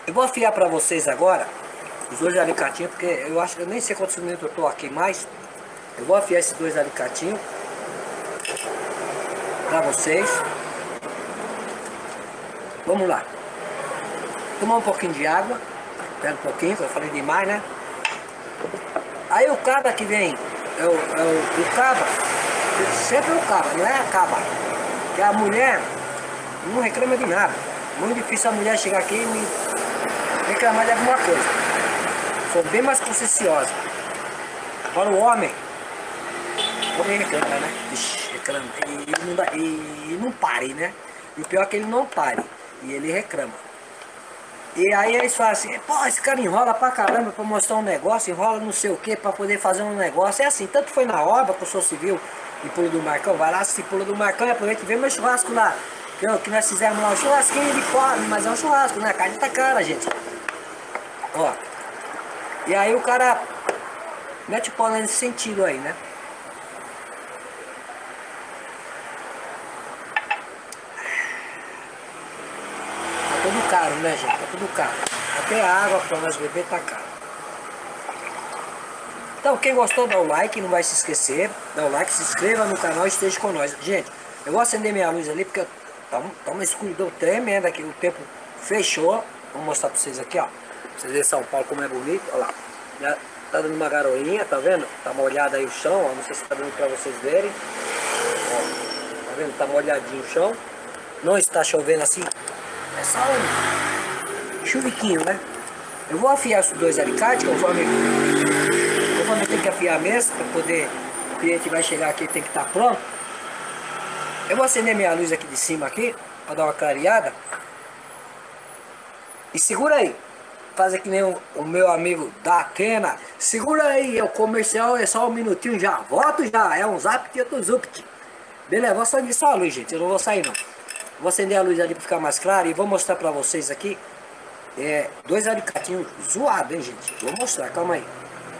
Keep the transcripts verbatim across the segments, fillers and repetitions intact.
Eu vou afiar para vocês agora os dois alicatinhos, porque eu acho que eu nem sei quantos minutos eu tô aqui mais. Eu vou afiar esses dois alicatinhos para vocês. Vamos lá. Tomar um pouquinho de água. Pega um pouquinho, que eu falei demais, né? Aí o cabra que vem, é o, é o, o cabra, sempre é o cabra, não é a cabra. Que a mulher não reclama de nada. Muito difícil a mulher chegar aqui e me reclamar de alguma coisa. Sou bem mais conscienciosa. Agora o homem, o homem reclama, né? Ixi, reclama. E não, dá, e não pare, né? E o pior é que ele não pare. E ele reclama. E aí eles falam assim, pô, esse cara enrola pra caramba pra mostrar um negócio, enrola não sei o que pra poder fazer um negócio. É assim, tanto foi na obra que eu sou civil e Pulo do Marcão, vai lá assistir Pulo do Marcão e aproveita e vê meu churrasco lá. Que, que nós fizemos lá, um churrasquinho de fome, mas é um churrasco, né? A carne tá cara, gente. Ó. E aí o cara mete o pau nesse sentido aí, né? Tá tudo caro, né, gente? Tá tudo caro. Até a água pra nós beber tá caro. Então, quem gostou, dá o like, não vai se esquecer. Dá o like, se inscreva no canal e esteja com nós. Gente, eu vou acender minha luz ali porque tá, tá uma escuridão tremenda aqui. O tempo fechou. Vou mostrar pra vocês aqui, ó. Pra vocês verem São Paulo como é bonito. Olha lá. Já tá dando uma garoinha, tá vendo? Tá molhado aí o chão, ó. Não sei se tá dando pra vocês verem. Ó, tá vendo? Tá molhadinho o chão. Não está chovendo assim. É só um chuviquinho, né? Eu vou afiar os dois alicates, conforme, conforme eu tenho que afiar mesmo, para poder, o cliente vai chegar aqui e tem que estar pronto. Eu vou acender minha luz aqui de cima aqui, para dar uma clareada. E segura aí, fazer que nem o, o meu amigo da Atena. Segura aí, é o comercial, é só um minutinho já, volto já, é um zap que eu tô zupt. Beleza, vou acender só a luz, gente, eu não vou sair não. Vou acender a luz ali para ficar mais claro e vou mostrar para vocês aqui. É, dois alicatinhos zoados, hein, gente? Vou mostrar, calma aí.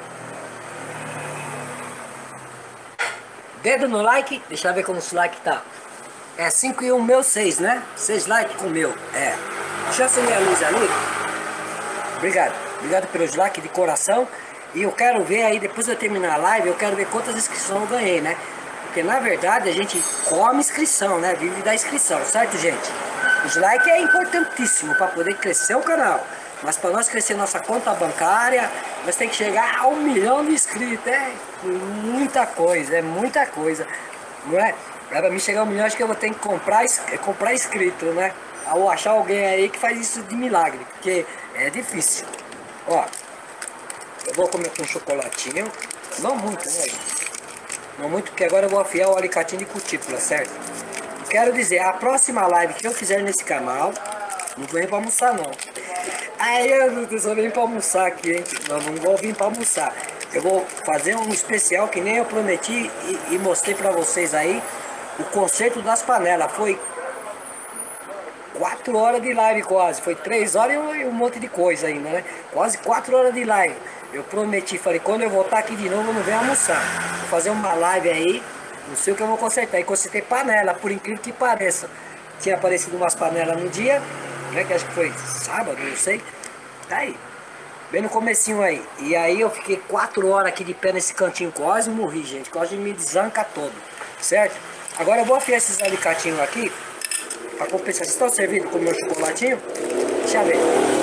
Dedo no like, deixa eu ver como o like tá. É cinco e um meu, seis, né? seis likes com o meu, é. Deixa eu acender a luz ali. Obrigado, obrigado pelos likes de coração. E eu quero ver aí, depois de eu terminar a live, eu quero ver quantas inscrições eu ganhei, né? Porque na verdade a gente come inscrição, né? Vive da inscrição, certo, gente? Os likes é importantíssimo para poder crescer o canal. Mas para nós crescer nossa conta bancária, nós temos que chegar a um milhão de inscritos. É muita coisa, é muita coisa. Não é? Para mim chegar a um milhão, acho que eu vou ter que comprar, comprar inscrito, né? Ou achar alguém aí que faz isso de milagre, porque é difícil. Ó, eu vou comer com um chocolatinho. Não muito, né, gente? Não muito, porque agora eu vou afiar o alicatinho de cutícula, certo? Quero dizer, a próxima live que eu fizer nesse canal, não vou vir pra almoçar não. Aí eu só vim pra almoçar aqui, hein? Não, não vou vir pra almoçar. Eu vou fazer um especial que nem eu prometi e, e mostrei pra vocês aí. O conserto das panelas. Foi quatro horas de live quase. Foi três horas e um, e um monte de coisa ainda, né? Quase quatro horas de live. Eu prometi, falei, quando eu voltar aqui de novo eu não venho almoçar. Vou fazer uma live aí. Não sei o que eu vou consertar. E consertei panela, por incrível que pareça. Tinha aparecido umas panelas no dia, né? Que acho que foi sábado, não sei. Tá aí. Bem no comecinho aí. E aí eu fiquei quatro horas aqui de pé nesse cantinho. Quase morri, gente. Quase me desanca todo. Certo? Agora eu vou afiar esses alicatinhos aqui. Pra compensar. Vocês estão servindo com o meu chocolatinho? Deixa eu ver.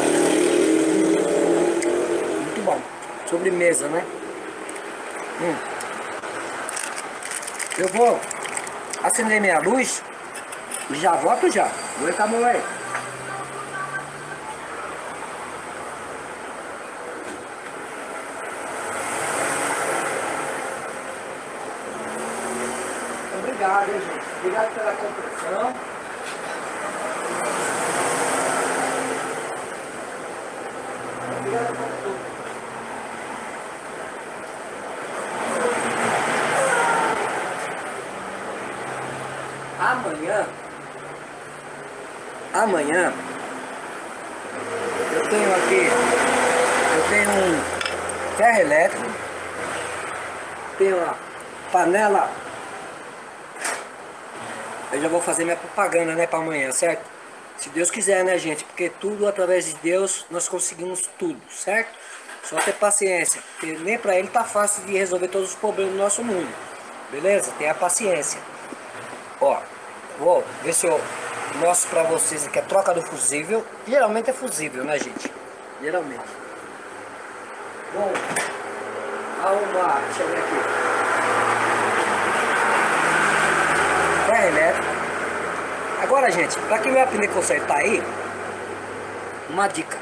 Muito bom. Sobremesa, né? Hum. Eu vou acender minha luz e já volto já. Vou cá, moleque. Obrigado, hein, gente. Obrigado pela compreensão. Obrigado por tudo. Amanhã, amanhã, eu tenho aqui, eu tenho um ferro elétrico, tenho uma panela, eu já vou fazer minha propaganda, né, para amanhã, certo? Se Deus quiser, né, gente? Porque tudo através de Deus nós conseguimos tudo, certo? Só ter paciência, porque nem para ele tá fácil de resolver todos os problemas do nosso mundo. Beleza? Tenha paciência. Ó, vou ver se eu mostro pra vocês aqui a troca do fusível. Geralmente é fusível, né, gente? Geralmente. Bom, arrumar, deixa eu ver aqui. Ferro elétrico. Agora, gente, pra quem vai aprender a consertar aí, uma dica.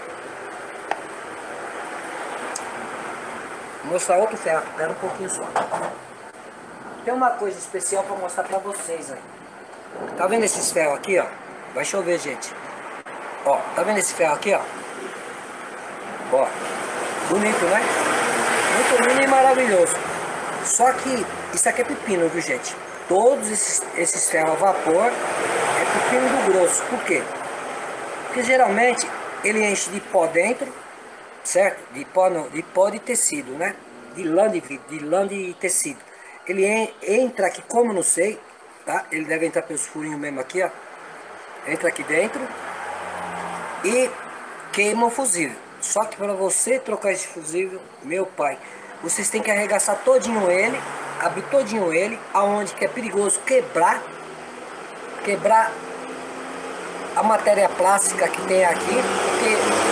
Vou mostrar outro ferro, espera um pouquinho só. Tem uma coisa especial pra mostrar pra vocês aí. Tá vendo esses ferros aqui, ó? Vai chover, gente. Ó, tá vendo esse ferro aqui, ó? Ó, bonito, né? Muito lindo e maravilhoso. Só que isso aqui é pepino, viu, gente? Todos esses, esses ferros a vapor é pepino do grosso. Por quê? Porque geralmente ele enche de pó dentro, certo? De pó, não, de pó de tecido, né? De lã de vidro, de lã de tecido. Ele en, entra aqui, como não sei, tá? Ele deve entrar pelos furinhos mesmo aqui, ó. Entra aqui dentro e queima o fusível. Só que para você trocar esse fusível, meu pai, vocês têm que arregaçar todinho ele, abrir todinho ele, aonde que é perigoso quebrar, quebrar a matéria plástica que tem aqui, porque,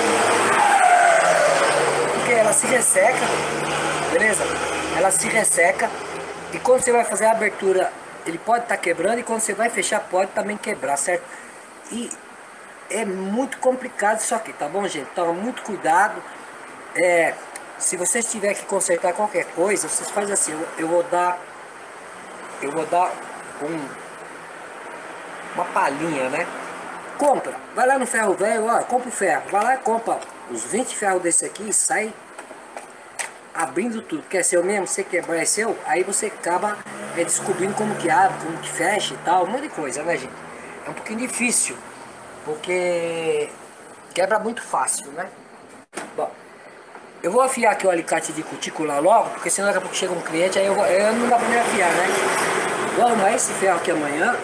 porque ela se resseca, beleza? Ela se resseca e quando você vai fazer a abertura, ele pode estar tá quebrando e quando você vai fechar pode também quebrar, certo? E é muito complicado isso aqui, tá bom, gente? Então, muito cuidado. É, se vocês tiver que consertar qualquer coisa, vocês fazem assim, eu, eu vou dar, eu vou dar um, uma palhinha, né? Compra, vai lá no ferro velho, ó, compra o ferro, vai lá e compra os vinte ferros desse aqui e sai abrindo tudo, porque é seu mesmo, você quebrar é seu, aí você acaba é, descobrindo como que abre, como que fecha e tal, um monte de coisa, né, gente? É um pouquinho difícil, porque quebra muito fácil, né? Bom, eu vou afiar aqui o alicate de cutícula logo, porque senão daqui a pouco chega um cliente, aí eu, vou, eu não dá pra me afiar, né? Vou arrumar esse ferro aqui amanhã.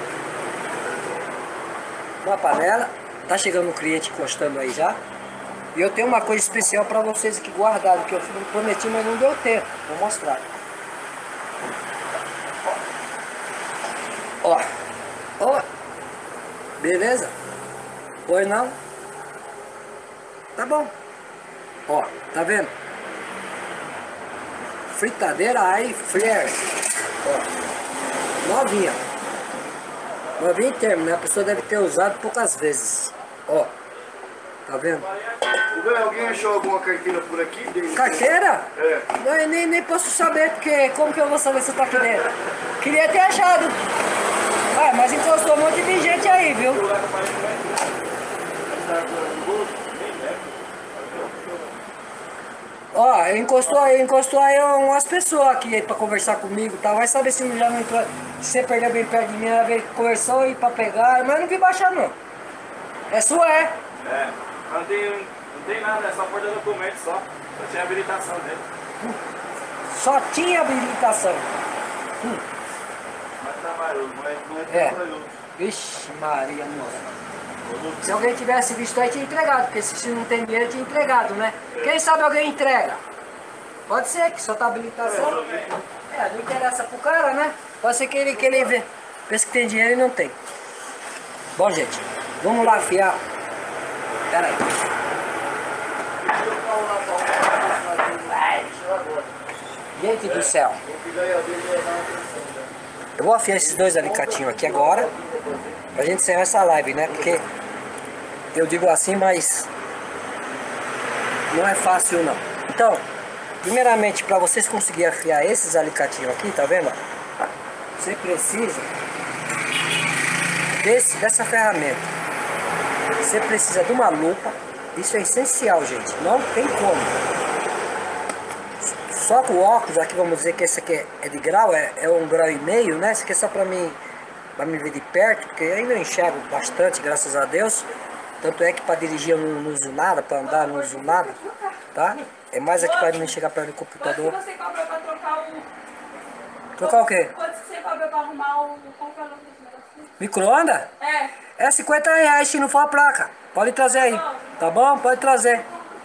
Uma panela, tá chegando um cliente encostando aí já. E eu tenho uma coisa especial pra vocês aqui guardado, que eu prometi, mas não deu tempo. Vou mostrar. Ó, ó, beleza? Pois não? Tá bom. Ó, tá vendo? Fritadeira Air Fryer. Ó, novinha. Novinha em termo, né? A pessoa deve ter usado poucas vezes. Ó, tá vendo? Alguém achou alguma carteira por aqui? Dele? Carteira? É. Não, eu nem, nem posso saber, porque como que eu vou saber se tá aqui dentro? Queria ter achado. Ah, mas encostou um monte de gente aí, viu? Ó, encostou aí, encostou aí umas pessoas aqui pra conversar comigo, tá? Vai saber se já não entrou. Se você perdeu bem perto de mim, ela veio conversou aí pra pegar, mas eu não vi baixar não. É sua, é? É, mas não tem, não tem nada, é só por documento só. Só tinha habilitação dele. Hum. Só tinha habilitação. Hum. Mas trabalhou, mas não é É. trabalhou. Vixe, Maria, moça. Se alguém tivesse visto aí, tinha entregado, porque se não tem dinheiro, tinha entregado, né? Quem sabe alguém entrega? Pode ser, que só tá habilitação. É, não interessa pro cara, né? Pode ser que ele, que ele vê. Pensa que tem dinheiro e não tem. Bom, gente, vamos lá afiar. Pera aí. Gente do céu. Eu vou afiar esses dois alicatinhos aqui agora, pra gente encerrar essa live, né? Porque eu digo assim, mas não é fácil não. Então, primeiramente, para vocês conseguirem afiar esses alicatinhos aqui, tá vendo? Você precisa desse, dessa ferramenta. Você precisa de uma lupa. Isso é essencial, gente. Não tem como. Só com o óculos aqui, vamos dizer que esse aqui é de grau, é, é um grau e meio, né? Esse aqui é só pra mim, pra me ver de perto, porque ainda eu enxergo bastante, graças a Deus. Tanto é que para dirigir eu não, não uso nada, para andar eu não uso nada, tá? É mais aqui para não chegar perto do computador. Quanto que você cobra pra trocar o... Trocar o quê? Quanto que você cobra pra arrumar o... Qual que é o nome desse negócio? Micro-ondas? É. É cinquenta reais se não for a placa. Pode trazer aí. Tá bom? Pode trazer.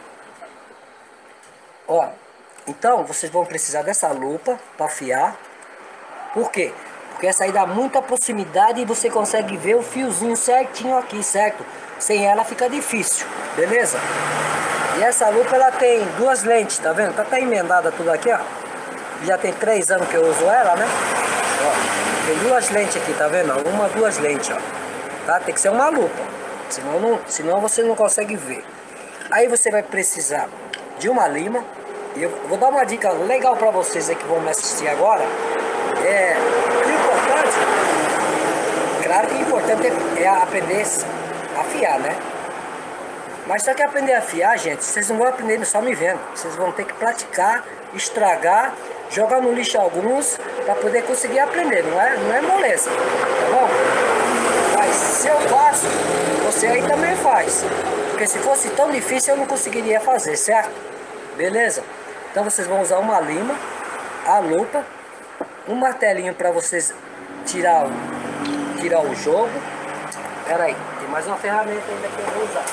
Ó, então vocês vão precisar dessa lupa para afiar. Por quê? Porque essa aí dá muita proximidade e você consegue ver o fiozinho certinho aqui, certo? Sem ela fica difícil, beleza? E essa lupa ela tem duas lentes, tá vendo? Tá até emendada tudo aqui, ó. Já tem três anos que eu uso ela, né? Ó, tem duas lentes aqui, tá vendo? Uma, duas lentes, ó. Tá? Tem que ser uma lupa, senão, não, senão você não consegue ver. Aí você vai precisar de uma lima. E eu vou dar uma dica legal pra vocês aí que vão me assistir agora. É, o importante, claro que o importante é, é aprender a afiar, né? Mas só que aprender a afiar, gente, vocês não vão aprender só me vendo. Vocês vão ter que praticar, estragar, jogar no lixo alguns para poder conseguir aprender. Não é, não é moleza, tá bom? Mas se eu faço, você aí também faz. Porque se fosse tão difícil eu não conseguiria fazer, certo? Beleza? Então vocês vão usar uma lima, a lupa, um martelinho para vocês tirar o, tirar o jogo. Pera aí, tem mais uma ferramenta ainda que eu vou usar.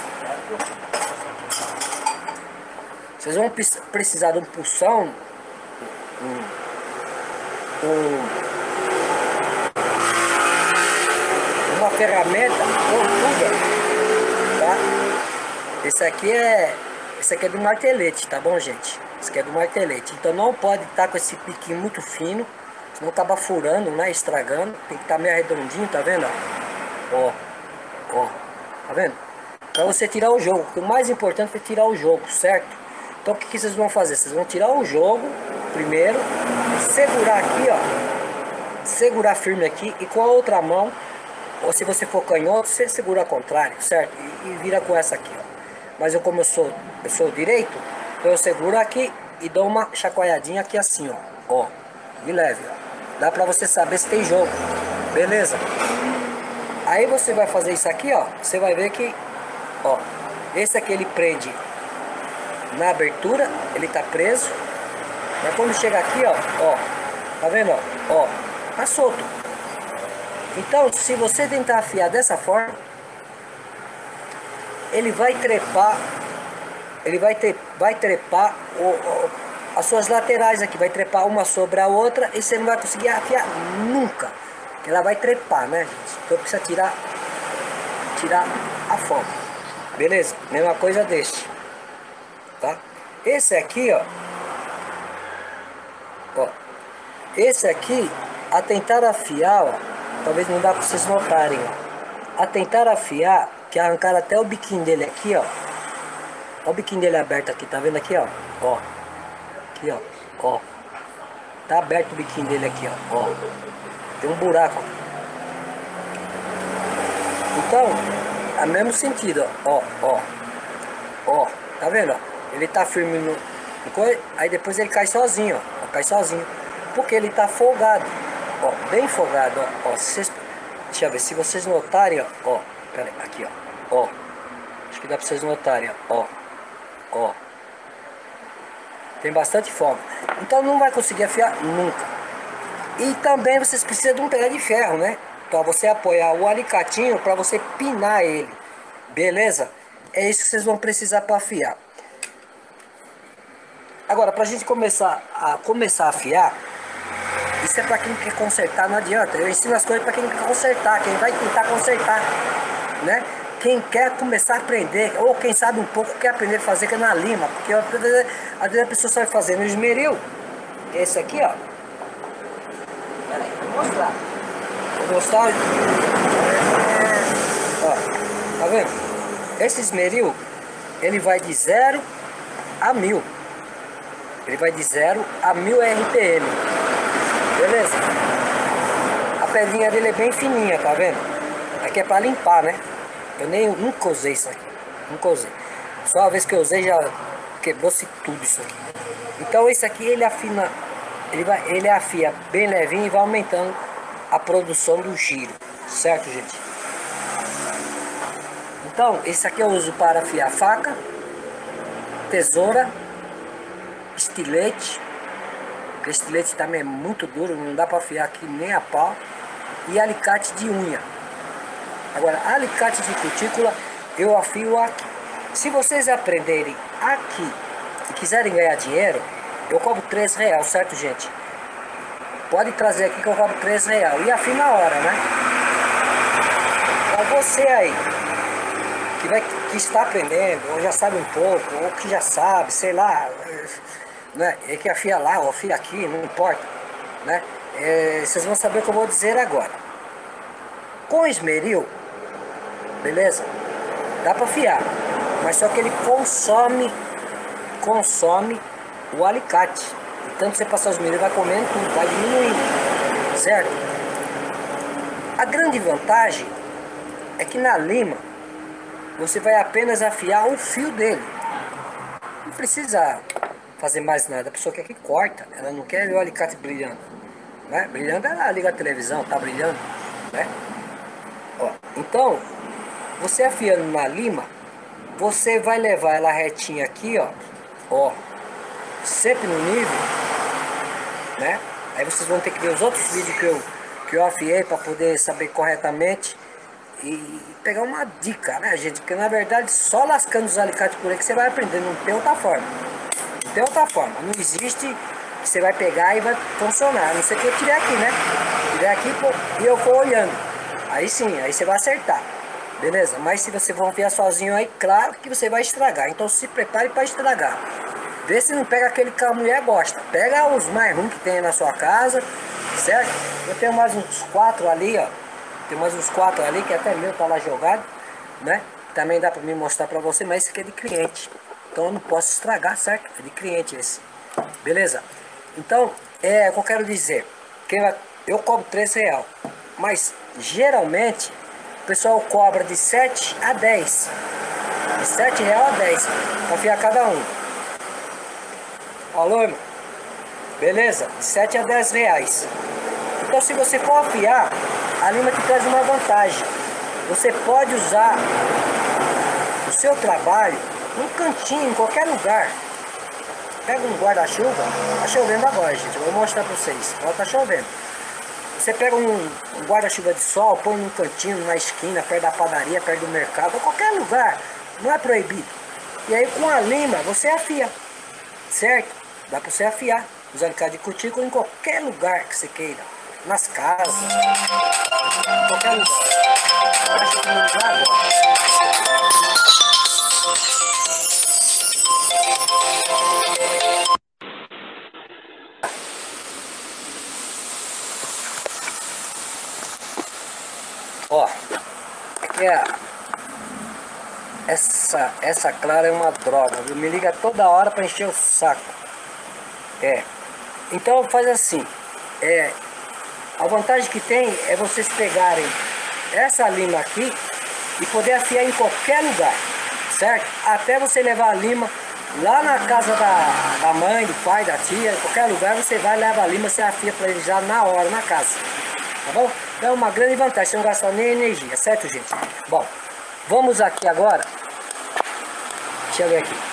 Vocês vão precisar de um pulsão, um, um, uma ferramenta pontuda, tá? Esse aqui é, esse aqui é do martelete, tá bom, gente? Esse aqui é do martelete. Então não pode estar com esse piquinho muito fino, senão acaba furando, né? Estragando. Tem que estar meio redondinho, tá vendo? Ó, ó, tá vendo? Para você tirar o jogo. O mais importante é tirar o jogo, certo? Então o que, que vocês vão fazer? Vocês vão tirar o jogo primeiro, segurar aqui, ó, segurar firme aqui e com a outra mão, ou se você for canhoto, você segura ao contrário, certo? E, e vira com essa aqui, ó. Mas eu como eu sou, eu sou direito, então eu seguro aqui e dou uma chacoalhadinha aqui assim, ó, ó, de leve, ó. Dá pra você saber se tem jogo, beleza? Aí você vai fazer isso aqui, ó, você vai ver que, ó, esse aqui ele prende na abertura, ele tá preso. Mas quando chega aqui, ó, ó, tá vendo, ó, ó, tá solto. Então, se você tentar afiar dessa forma, ele vai trepar, ele vai ter, vai trepar o, o, as suas laterais aqui, vai trepar uma sobre a outra e você não vai conseguir afiar nunca. Ela vai trepar, né, gente? Então precisa tirar, tirar a forma. Beleza? Mesma coisa desse. Tá? Esse aqui, ó, ó, esse aqui, a tentar afiar, ó, talvez não dá pra vocês notarem, ó, a tentar afiar, que arrancaram até o biquinho dele aqui, ó, ó o biquinho dele aberto aqui, tá vendo aqui, ó, ó, aqui, ó, ó, tá aberto o biquinho dele aqui, ó, ó, tem um buraco, então, é o mesmo sentido, ó, ó, ó, tá vendo, ó? Ele tá firme no, no coisa, aí depois ele cai sozinho, ó, cai sozinho, porque ele tá folgado, ó, bem folgado, ó, ó, vocês, deixa eu ver, se vocês notarem, ó, ó, pera aí, aqui, ó, ó, acho que dá pra vocês notarem, ó, ó, tem bastante folga, então não vai conseguir afiar nunca, e também vocês precisam de um pé de ferro, né, pra você apoiar o alicatinho, pra você pinar ele, beleza? É isso que vocês vão precisar para afiar. Agora, pra gente começar a começar a afiar, isso é pra quem quer consertar, não adianta. Eu ensino as coisas pra quem quer consertar, quem vai tentar consertar, né? Quem quer começar a aprender, ou quem sabe um pouco quer aprender a fazer que é na lima, porque às vezes a pessoa sabe fazer no esmeril. Esse aqui, ó. Pera aí, vou mostrar. Vou mostrar. Ó, tá vendo? Esse esmeril, ele vai de zero a mil. Ele vai de zero a mil R P M. Beleza? A pedrinha dele é bem fininha, tá vendo? Aqui é pra limpar, né? Eu nem, nunca usei isso aqui. Nunca usei. Só a vez que eu usei já quebrou-se tudo isso aqui. Então esse aqui ele afina, ele, vai, ele afia bem levinho e vai aumentando a produção do giro. Certo, gente? Então esse aqui eu uso para afiar faca, tesoura, estilete, porque estilete também é muito duro, não dá para afiar aqui nem a pau, e alicate de unha, Agora, alicate de cutícula eu afio aqui. Se vocês aprenderem aqui e quiserem ganhar dinheiro, eu cobro três reais, certo, gente? Pode trazer aqui que eu cobro três reais. E afio na hora, né? Para você aí, que, vai, que está aprendendo, ou já sabe um pouco, ou que já sabe, sei lá, né? É que afia lá, ou afia aqui, não importa, né? É, vocês vão saber o que eu vou dizer agora. Com esmeril, beleza? Dá para afiar, mas só que ele consome, consome o alicate. Tanto você passar os esmeril, vai comendo tudo, vai diminuindo, certo? A grande vantagem é que na lima você vai apenas afiar o fio dele. Não precisa fazer mais nada. A pessoa quer que corta, ela não quer ver o alicate brilhando, né? Brilhando, ela liga a televisão, tá brilhando, né? Ó, então, você afiando na lima, você vai levar ela retinha aqui, ó, ó, sempre no nível, né? Aí vocês vão ter que ver os outros vídeos que eu, que eu afiei para poder saber corretamente e pegar uma dica, né, gente? Porque na verdade só lascando os alicates por aí que você vai aprender, não tem outra forma. Não tem outra forma, não existe que você vai pegar e vai funcionar. A não ser que eu tiver aqui, né? Tiver aqui e eu for olhando. Aí sim, aí você vai acertar. Beleza? Mas se você for afiar sozinho aí, claro que você vai estragar. Então se prepare para estragar. Vê se não pega aquele que a mulher gosta. Pega os mais ruins que tem na sua casa, certo? Eu tenho mais uns quatro ali, ó. Tem mais uns quatro ali, que até meu tá lá jogado, né? Também dá pra me mostrar pra você, mas esse aqui é de cliente. Então eu não posso estragar, certo? É de cliente esse. Beleza? Então, é o que eu quero dizer. Quem vai, eu cobro três reais. Mas, geralmente, o pessoal cobra de sete a dez. De sete reais a dez. Pra afiar cada um. Alô, irmão? Beleza? De sete a dez reais. Então se você for afiar, a lima te traz uma vantagem. Você pode usar o seu trabalho num cantinho, em qualquer lugar. Pega um guarda-chuva. Tá chovendo agora, gente. Eu vou mostrar pra vocês. Ó, tá chovendo. Você pega um, um guarda-chuva de sol, põe num cantinho, numa esquina, perto da padaria, perto do mercado, ou qualquer lugar. Não é proibido. E aí com a lima você afia. Certo? Dá pra você afiar os alicates de cutícula em qualquer lugar que você queira. Nas casas, em qualquer lugar. Eu acho que no lugar agora. Ó, aqui é essa, essa clara é uma droga, viu? Me liga toda hora pra encher o saco. É, então faz assim, é, a vantagem que tem é vocês pegarem essa lima aqui e poder afiar em qualquer lugar, certo? Até você levar a lima lá na casa da, da mãe, do pai, da tia, qualquer lugar você vai, leva a lima, você afia para ele já na hora, na casa, tá bom? Então é uma grande vantagem, você não gasta nem energia, certo, gente? Bom, vamos aqui agora, deixa eu ver aqui,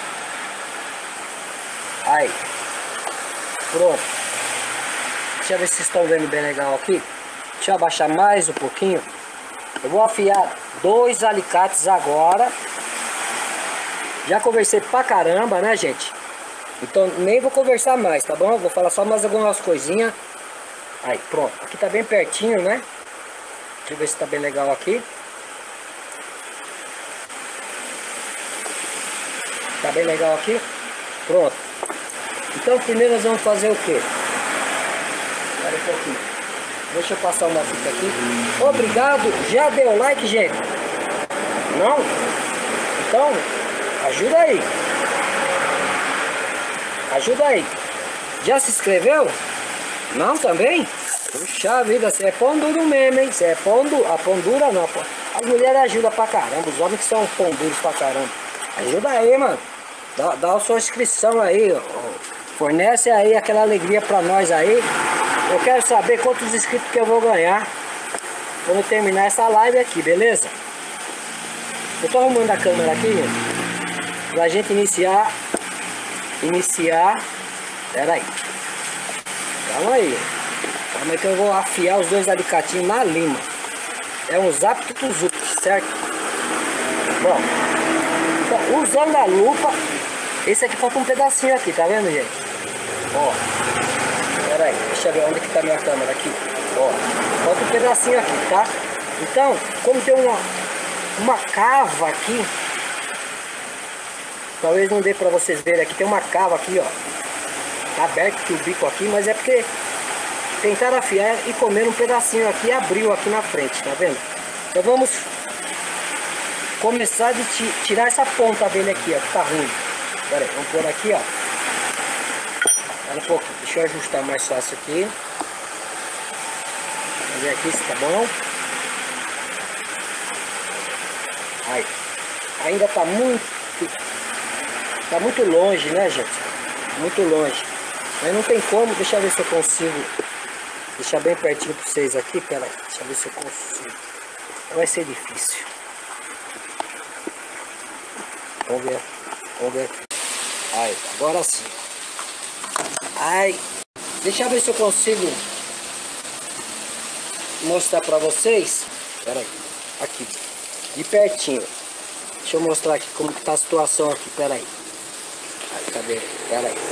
aí. Pronto. Deixa eu ver se vocês estão vendo bem legal aqui. Deixa eu abaixar mais um pouquinho. Eu vou afiar dois alicates agora. Já conversei pra caramba, né, gente? Então nem vou conversar mais, tá bom? Vou falar só mais algumas coisinhas. Aí, pronto. Aqui tá bem pertinho, né? Deixa eu ver se tá bem legal aqui. Tá bem legal aqui. Pronto. Então primeiro nós vamos fazer o que? Espera um pouquinho. Deixa eu passar uma fita aqui. Obrigado. Já deu like, gente? Não? Então, ajuda aí. Ajuda aí. Já se inscreveu? Não também? Puxa vida, você é pão duro mesmo, hein? Você é pão duro. A pão dura não. As mulheres ajudam pra caramba. Os homens que são pão duros pra caramba. Ajuda aí, mano. Dá, dá a sua inscrição aí, ó. Fornece aí aquela alegria pra nós aí. Eu quero saber quantos inscritos que eu vou ganhar quando terminar essa live aqui, beleza? Eu tô arrumando a câmera aqui, gente, pra gente iniciar. Iniciar. Pera aí. Calma aí. Calma aí que eu vou afiar os dois alicatinhos na lima. É um zap tutuzups. certo? Bom, então, usando a lupa, esse aqui falta um pedacinho aqui, tá vendo, gente? Ó, pera aí, deixa eu ver onde que tá minha câmera aqui. Ó, falta um pedacinho aqui, tá? Então, como tem uma, uma cava aqui, talvez não dê pra vocês verem aqui, tem uma cava aqui, ó. Tá aberto aqui o bico aqui, mas é porque tentaram afiar e comer um pedacinho aqui e abriu aqui na frente, tá vendo? Então vamos começar de tirar essa ponta dele aqui, ó, que tá ruim. Pera aí, vamos pôr aqui, ó. Olha um pouquinho, deixa eu ajustar mais fácil aqui. Vamos ver aqui se tá bom. Aí, ainda tá muito, tá muito longe, né, gente? Muito longe. Mas não tem como, deixa eu ver se eu consigo deixar bem pertinho para vocês aqui. Pera aí, deixa eu ver se eu consigo. Vai ser difícil. Vamos ver, vamos ver. Aí, agora sim. Aí, deixa eu ver se eu consigo mostrar para vocês. Pera aí, aqui, de pertinho. Deixa eu mostrar aqui como que tá a situação aqui, pera aí. Aí, cadê? Pera aí.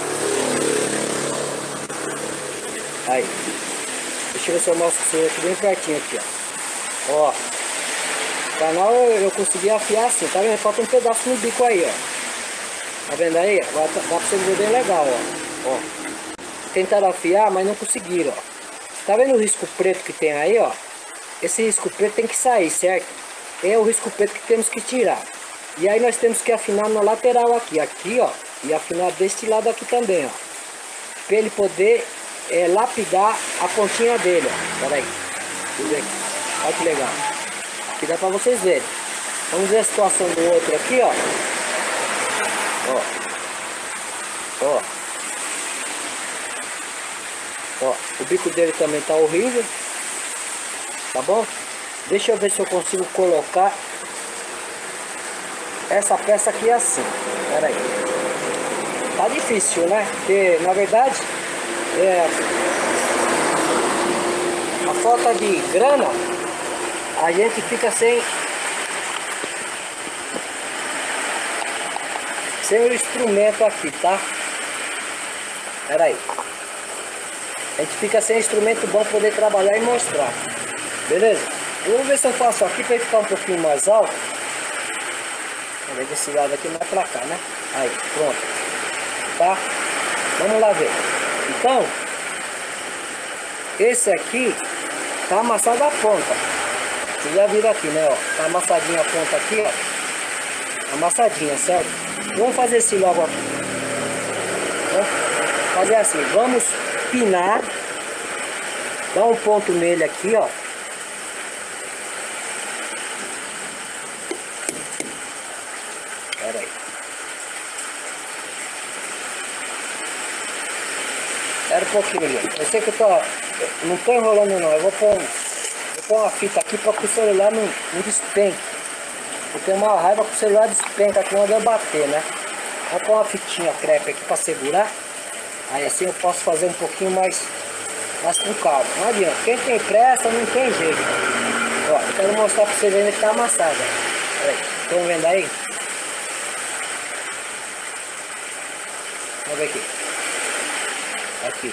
Aí. Deixa eu ver se eu mostro pra vocês aqui bem pertinho aqui, ó. Ó. O canal eu, eu consegui afiar assim, tá vendo? Falta um pedaço no bico aí, ó. Tá vendo aí? Agora tá, dá pra vocês verem bem legal, ó. Ó. Tentaram afiar, mas não conseguiram, ó. Tá vendo o risco preto que tem aí, ó? Esse risco preto tem que sair, certo? É o risco preto que temos que tirar. E aí nós temos que afinar na lateral aqui, aqui, ó. E afinar deste lado aqui também, ó. Pra ele poder é, lapidar a pontinha dele, ó. Pera aí. Olha que legal. Aqui dá pra vocês verem. Vamos ver a situação do outro aqui, ó. Ó. Ó. Ó. O bico dele também tá horrível. Tá bom? Deixa eu ver se eu consigo colocar essa peça aqui assim. Pera aí. Tá difícil, né? Porque na verdade é, a falta de grana, a gente fica sem sem o instrumento aqui, tá? Pera aí. A gente fica sem instrumento bom poder trabalhar e mostrar. Beleza? Eu vou ver se eu faço aqui para ele ficar um pouquinho mais alto. Vamos ver desse lado aqui mais pra cá, né? Aí, pronto. Tá? Vamos lá ver. Então, esse aqui tá amassado a ponta. Vocês já viram aqui, né? Ó, tá amassadinha a ponta aqui, ó. Amassadinha, certo? Vamos fazer esse logo aqui. Vamos fazer assim. Vamos pinar. Dar um ponto nele aqui, ó. Pera aí. Espera um pouquinho, gente. Eu sei que eu tô... Eu não tô enrolando não. Eu vou pôr, um, vou pôr uma fita aqui para que o celular não, não despenque. Eu tenho uma raiva que o celular despenca quando eu bater, né? Vou pôr uma fitinha crepe aqui para segurar. Aí assim eu posso fazer um pouquinho mais, mais com calma. Não adianta. Quem tem pressa não tem jeito. Ó, eu quero mostrar para vocês ainda que tá amassada. Aí, estão vendo aí? Vamos ver aqui. Aqui.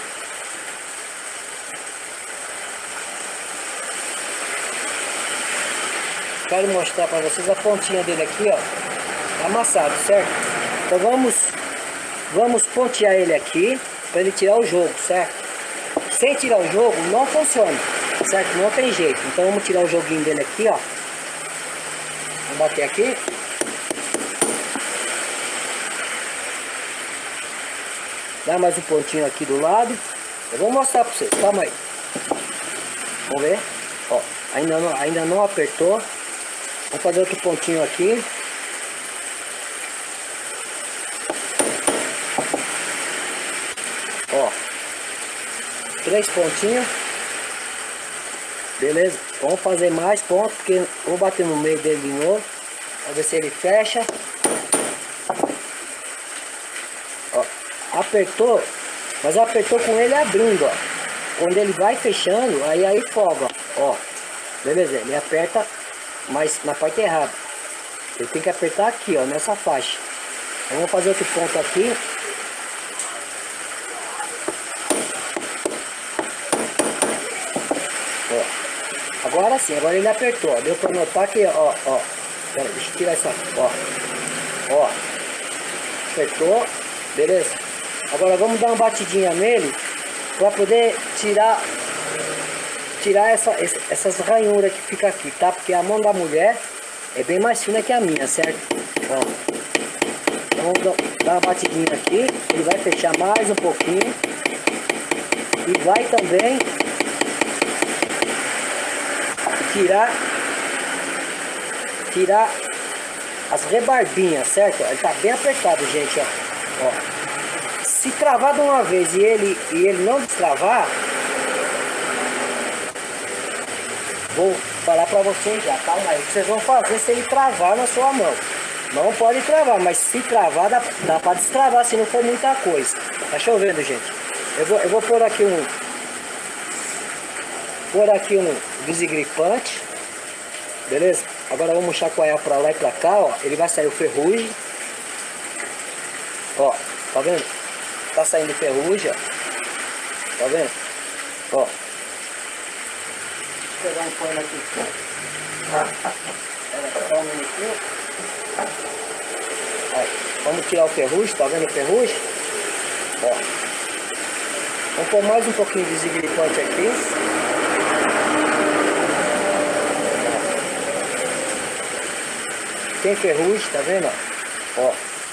Quero mostrar para vocês a pontinha dele aqui, ó. Tá amassado, certo? Então vamos, vamos pontear ele aqui para ele tirar o jogo, certo? Sem tirar o jogo não funciona, certo? Não tem jeito. Então vamos tirar o joguinho dele aqui, ó. Vou bater aqui. Dá mais um pontinho aqui do lado. Eu vou mostrar para vocês. Calma aí. Vamos ver. Ó, ainda não, ainda não apertou. Vamos fazer outro pontinho aqui. Ó. Três pontinhos. Beleza? Vamos fazer mais pontos, porque vou bater no meio dele de novo. Vamos ver se ele fecha. Ó. Apertou, mas apertou com ele abrindo, ó. Quando ele vai fechando, aí aí folga, ó. Beleza, ele aperta mas na parte errada. Ele tem que apertar aqui, ó, nessa faixa. Então, vamos fazer outro ponto aqui. Ó. Agora sim, agora ele apertou, ó. Deu pra notar que, ó, ó. Pera, deixa eu tirar essa, ó. Ó. Apertou, beleza? Agora vamos dar uma batidinha nele para poder tirar tirar essa, essas ranhuras que fica aqui, tá? Porque a mão da mulher é bem mais fina que a minha, certo? Ó. Então vamos dar uma batidinha aqui, ele vai fechar mais um pouquinho e vai também tirar tirar as rebarbinhas, certo? Ele tá bem apertado, gente, ó. Ó. Se travar de uma vez e ele, e ele não destravar, vou falar pra vocês já, calma aí, o que vocês vão fazer se ele travar na sua mão. Não pode travar, mas se travar, dá, dá pra destravar se não for muita coisa. Tá chovendo, gente. Eu vou, eu vou pôr aqui um... Pôr aqui um visigripante. Beleza? Agora vamos chacoalhar pra lá e pra cá, ó. Ele vai sair o ferrugem. Ó, tá vendo? Tá saindo ferrugem, ó. Tá vendo? Ó. Vou pegar um pano aqui. Só um minutinho. Aí, vamos tirar o ferrugem, tá vendo o ferrugem? Ó. Vamos pôr mais um pouquinho de visigripante aqui. Tem ferrugem, tá vendo? Ó.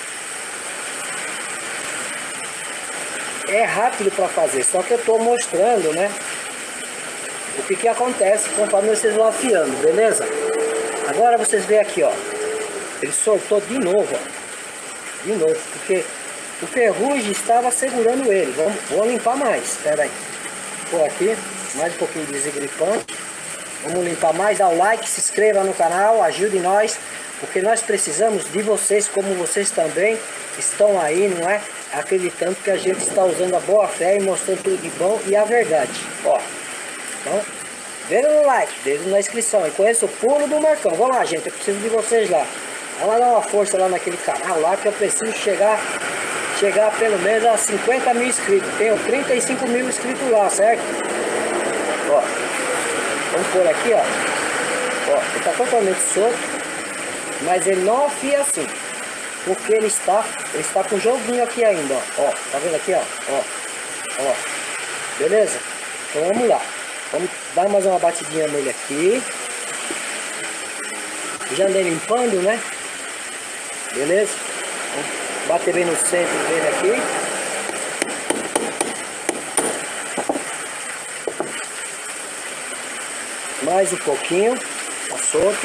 É rápido para fazer, só que eu tô mostrando, né? O que que acontece conforme vocês vão afiando, beleza? Agora vocês veem aqui, ó. Ele soltou de novo, ó. De novo, porque o ferrugem estava segurando ele. Vamos, vou limpar mais, espera aí. Vou aqui, mais um pouquinho de visigripante. Vamos limpar mais, dá o like, se inscreva no canal, ajude nós. Porque nós precisamos de vocês, como vocês também estão aí, não é? Acreditando que a gente está usando a boa fé e mostrando tudo de bom e a verdade. Ó. Então, dedo no like, dedo na inscrição. E conheça o pulo do Marcão. Vamos lá, gente. Eu preciso de vocês lá. Vamos lá dar uma força lá naquele canal lá, que eu preciso chegar, chegar pelo menos a cinquenta mil inscritos. Tenho trinta e cinco mil inscritos lá, certo? Ó. Vamos por aqui, ó. Ó, ele está totalmente solto. Mas ele não afia assim, porque ele está, ele está com joguinho aqui ainda, ó, ó, tá vendo aqui, ó, ó, ó, beleza? Então vamos lá, vamos dar mais uma batidinha nele aqui, já andei limpando, né? Beleza? Vamos bater bem no centro dele aqui. Mais um pouquinho, tá solto.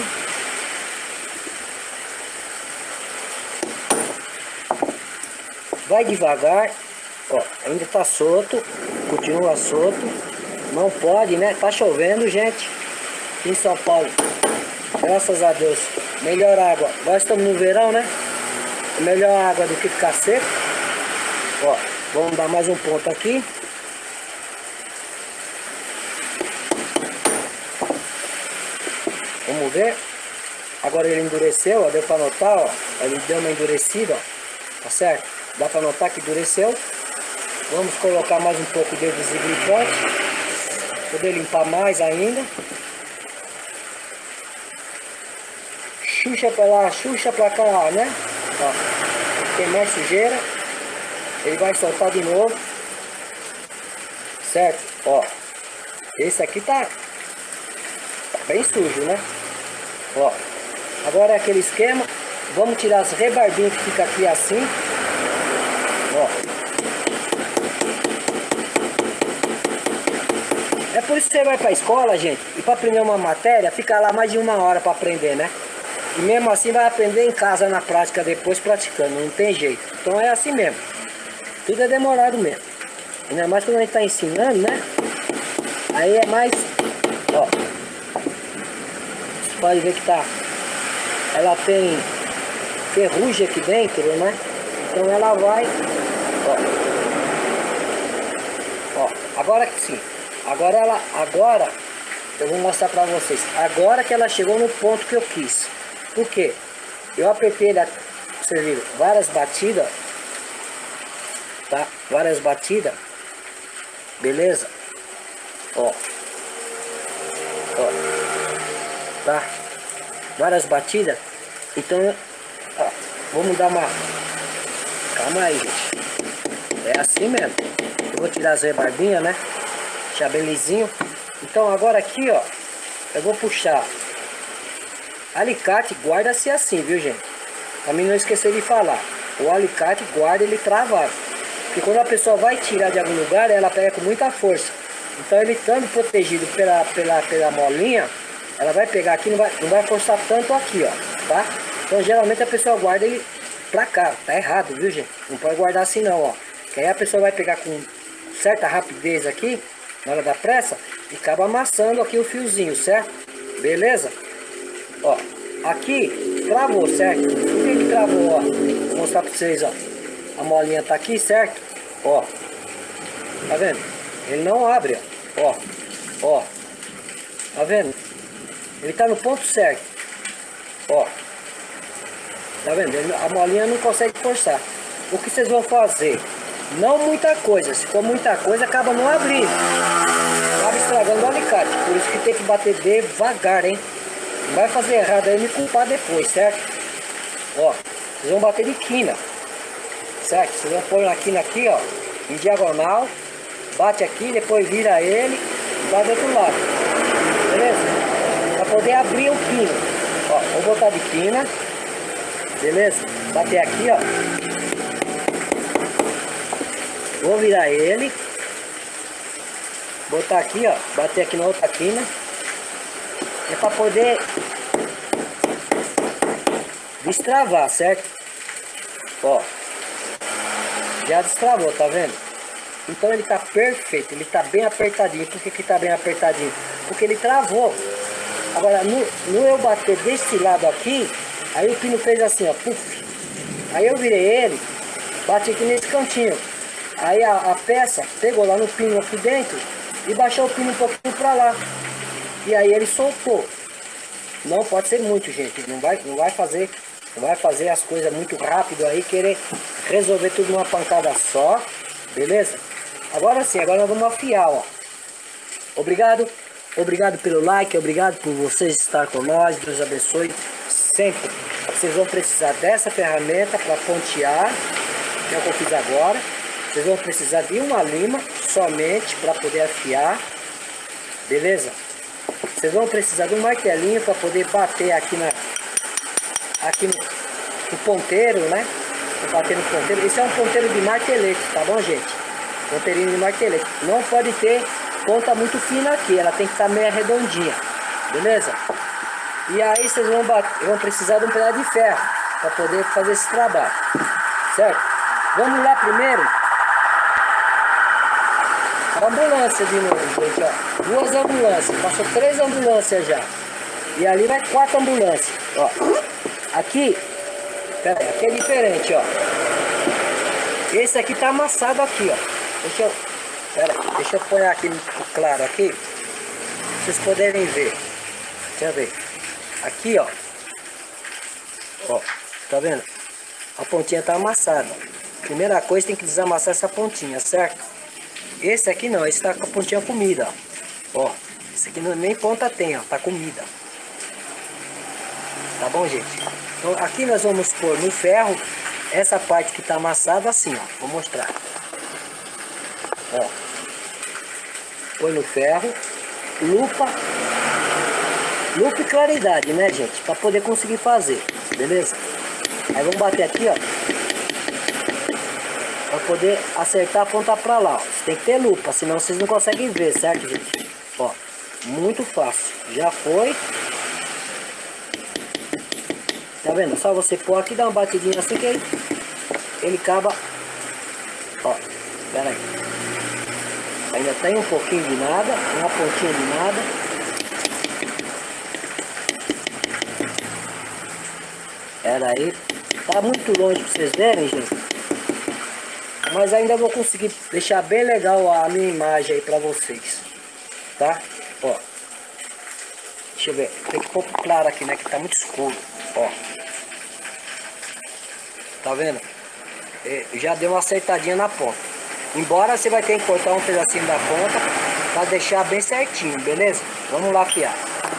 Vai devagar, ó, ainda tá solto, continua solto, não pode, né? Tá chovendo, gente, aqui em São Paulo, graças a Deus, melhor água, nós estamos no verão, né? Melhor água do que ficar seco. Ó, vamos dar mais um ponto aqui. Vamos ver, agora ele endureceu, ó, deu pra notar, ó, ele deu uma endurecida, ó, tá certo? Dá para notar que endureceu. Vamos colocar mais um pouco de visigripante, poder limpar mais ainda. Xuxa para lá, xuxa para cá, né? Ó, tem mais sujeira. Ele vai soltar de novo. Certo? Ó, esse aqui tá, tá bem sujo, né? Ó, agora é aquele esquema. Vamos tirar as rebarbinhas que fica aqui assim. Ó. É por isso que você vai pra escola, gente, e para aprender uma matéria, fica lá mais de uma hora para aprender, né? E mesmo assim vai aprender em casa, na prática, depois praticando, não tem jeito. Então é assim mesmo. Tudo é demorado mesmo. Ainda mais quando a gente tá ensinando, né? Aí é mais... Ó. Você pode ver que tá... Ela tem ferrugem aqui dentro, né? Então ela vai... Ó. Ó. Agora que sim. Agora ela... Agora Eu vou mostrar pra vocês. Agora que ela chegou no ponto que eu quis. Por quê? Eu apertei ele, vocês viram, várias batidas. Tá? Várias batidas. Beleza? Ó. Ó. Tá? Várias batidas. Então, ó, vamos dar uma... Calma aí, gente. É assim mesmo. Eu vou tirar as rebarbinhas, né? Deixar bem lisinho. Então agora aqui, ó, eu vou puxar. Alicate guarda-se assim, viu, gente? Pra mim não esquecer de falar. O alicate guarda ele travado. Porque quando a pessoa vai tirar de algum lugar, ela pega com muita força. Então ele estando protegido pela, pela, pela molinha, ela vai pegar aqui, não vai, não vai forçar tanto aqui, ó, tá? Então geralmente a pessoa guarda ele pra cá. Tá errado, viu, gente? Não pode guardar assim não, ó. Que aí a pessoa vai pegar com certa rapidez aqui, na hora da pressa, e acaba amassando aqui o fiozinho, certo? Beleza? Ó, aqui travou, certo? Por que que travou, ó? Vou mostrar pra vocês, ó. A molinha tá aqui, certo? Ó. Tá vendo? Ele não abre, ó. Ó. Tá vendo? Ele tá no ponto certo. Ó. Tá vendo? Ele, a molinha não consegue forçar. O que vocês vão fazer? Não muita coisa. Se for muita coisa, acaba não abrindo. Acaba estragando o alicate. Por isso que tem que bater devagar, hein? Não vai fazer errado aí e me culpar depois, certo? Ó. Vocês vão bater de quina. Certo? Vocês vão pôr na quina aqui, ó. Em diagonal. Bate aqui, depois vira ele e vai do outro lado. Beleza? Pra poder abrir o pino. Ó, vou botar de quina. Beleza? Bater aqui, ó. Vou virar ele. Botar aqui, ó. Bater aqui na outra quina. É pra poder destravar, certo? Ó. Já destravou, tá vendo? Então ele tá perfeito, ele tá bem apertadinho. Por que que tá bem apertadinho? Porque ele travou. Agora, no, no eu bater desse lado aqui, aí o pino fez assim, ó, puf. Aí eu virei ele, bati aqui nesse cantinho. Aí a, a peça pegou lá no pino aqui dentro e baixou o pino um pouquinho pra lá. E aí ele soltou. Não pode ser muito, gente. Não vai, não vai fazer, não vai fazer as coisas muito rápido aí, querer resolver tudo numa pancada só. Beleza? Agora sim, agora nós vamos afiar, ó. Obrigado. Obrigado pelo like, obrigado por vocês estar com nós. Deus abençoe sempre. Vocês vão precisar dessa ferramenta para pontear, que é o que eu fiz agora. Vocês vão precisar de uma lima somente para poder afiar. Beleza? Vocês vão precisar de um martelinho para poder bater aqui na aqui no, no ponteiro, né? Pra bater no ponteiro. Esse é um ponteiro de martelete, tá bom, gente? Ponteirinho de martelete. Não pode ter ponta muito fina aqui, ela tem que estar meio redondinha. Beleza? E aí vocês vão, bater, vão precisar de um pedaço de ferro para poder fazer esse trabalho. Certo? Vamos lá primeiro. A ambulância de novo, gente, ó. Duas ambulâncias. Passou três ambulâncias já. E ali vai quatro ambulâncias. Ó. Aqui. Pera aí, aqui é diferente, ó. Esse aqui tá amassado aqui, ó. Deixa eu. Pera aí, deixa eu pôr aqui no claro aqui. Pra vocês poderem ver. Deixa eu ver. Aqui, ó. Ó. Tá vendo? A pontinha tá amassada. Primeira coisa, tem que desamassar essa pontinha, certo? Esse aqui não, esse tá com a pontinha comida, ó. Ó, esse aqui não, nem ponta tem, ó, tá comida. Tá bom, gente? Então aqui nós vamos pôr no ferro essa parte que tá amassada assim, ó. Vou mostrar. Ó. Põe no ferro. Lupa. Lupa e claridade, né, gente? Pra poder conseguir fazer, beleza? Aí vamos bater aqui, ó. Pra poder acertar a ponta pra lá, ó. Você tem que ter lupa, senão vocês não conseguem ver, certo, gente? Ó, muito fácil. Já foi. Tá vendo? Só você pôr aqui, dar uma batidinha assim que ele, ele acaba. Ó, pera aí. Ainda tem um pouquinho de nada, uma pontinha de nada. Pera aí. Tá muito longe pra vocês verem, gente. Mas ainda vou conseguir deixar bem legal a minha imagem aí pra vocês. Tá? Ó. Deixa eu ver. Tem que pôr claro aqui, né? Que tá muito escuro. Ó. Tá vendo? É, já deu uma acertadinha na ponta. Embora você vai ter que cortar um pedacinho da ponta pra deixar bem certinho, beleza? Vamos lá afiar.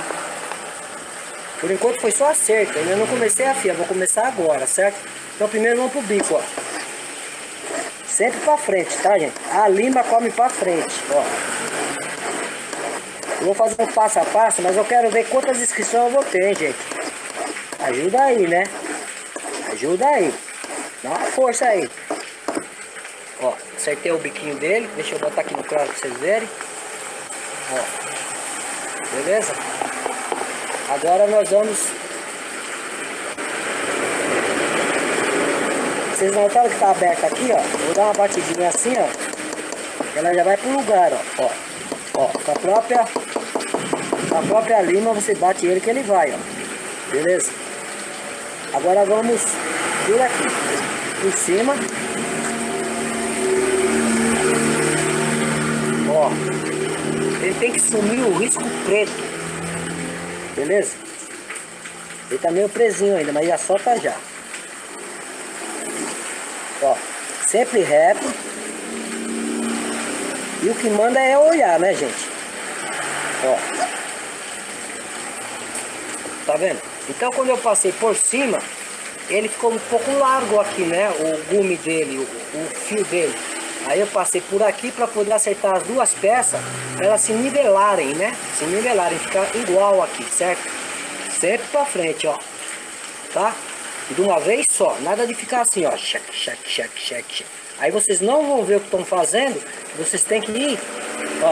Por enquanto foi só acerto. Eu ainda não comecei a afiar. Vou começar agora, certo? Então primeiro vamos pro bico, ó. Sempre pra frente, tá, gente? A lima come pra frente, ó. Eu vou fazer um passo a passo, mas eu quero ver quantas inscrições eu vou ter, hein, gente. Ajuda aí, né? Ajuda aí. Dá uma força aí. Ó, acertei o biquinho dele. Deixa eu botar aqui no claro pra vocês verem. Ó. Beleza? Agora nós vamos... Vocês notaram que tá aberto aqui, ó. Vou dar uma batidinha assim, ó. Ela já vai pro lugar, ó. Ó, ó, com a própria... Com a própria lima você bate ele que ele vai, ó. Beleza? Agora vamos por aqui. Por cima. Ó. Ele tem que sumir o risco preto. Beleza? Ele tá meio presinho ainda, mas já solta já. Ó, sempre reto. E o que manda é olhar, né, gente? Ó. Tá vendo? Então quando eu passei por cima, ele ficou um pouco largo aqui, né? O gume dele, o, o fio dele. Aí eu passei por aqui para poder acertar as duas peças, para elas se nivelarem, né? Se nivelarem, ficar igual aqui, certo? Sempre pra frente, ó. Tá? E de uma vez só, nada de ficar assim, ó. Check, check, check, check, check. Aí vocês não vão ver o que estão fazendo, vocês têm que ir, ó.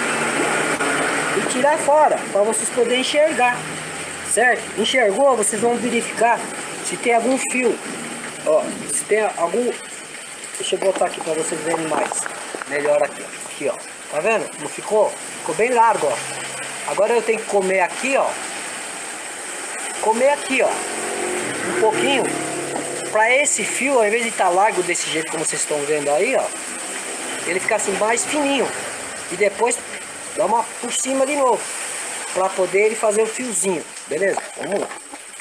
E tirar fora, para vocês poderem enxergar. Certo? Enxergou, vocês vão verificar se tem algum fio. Ó, se tem algum... Deixa eu botar aqui para vocês verem mais. Melhor aqui, ó. Aqui, ó. Tá vendo? Não ficou? Ficou bem largo, ó. Agora eu tenho que comer aqui, ó. Comer aqui, ó. Um pouquinho. Para esse fio, ao invés de estar largo desse jeito como vocês estão vendo aí, ó. Ele fica assim mais fininho. E depois dá uma por cima de novo. Para poder ele fazer o fiozinho. Beleza? Vamos lá.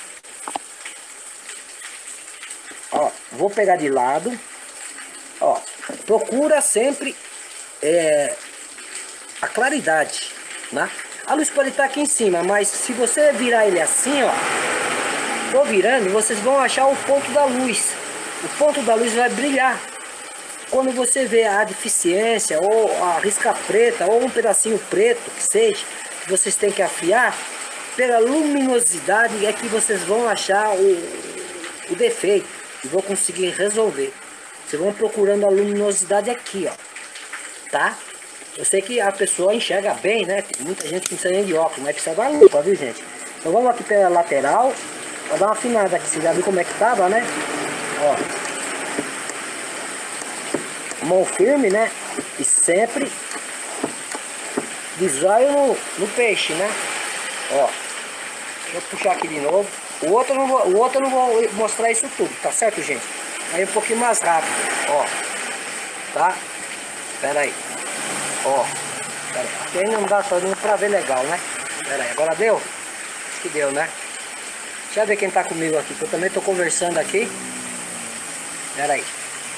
Ó, vou pegar de lado. Ó, procura sempre é, a claridade, né? A luz pode estar aqui em cima, mas se você virar ele assim, ó, tô virando, vocês vão achar o ponto da luz. O ponto da luz vai brilhar. Quando você vê a deficiência, ou a risca preta, ou um pedacinho preto, que seja, que vocês têm que afiar, pela luminosidade é que vocês vão achar o, o defeito e vão conseguir resolver. Vocês vão procurando a luminosidade aqui, ó. Tá? Eu sei que a pessoa enxerga bem, né? Tem muita gente que não precisa nem de óculos, mas precisa da lupa, viu, gente? Então vamos aqui pela lateral. Vou dar uma afinada aqui. Você já viu como é que tava, né? Ó. Mão firme, né? E sempre de zóio no, no peixe, né? Ó. Deixa eu puxar aqui de novo. O outro, eu não vou, o outro eu não vou mostrar isso tudo, tá certo, gente? Aí um pouquinho mais rápido, ó. Tá? Pera aí. Ó. Pera aí. Aqui ainda não dá todinho pra ver legal, né? Pera aí. Agora deu? Acho que deu, né? Deixa eu ver quem tá comigo aqui, que eu também tô conversando aqui. Pera aí.